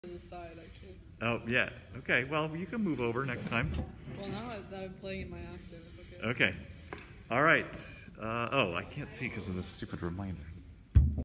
to the side, actually. Oh, yeah. Okay, well, you can move over next time. Well, now that I'm playing in my active, it's okay. Okay. All right. Oh, I can't see because of this stupid reminder.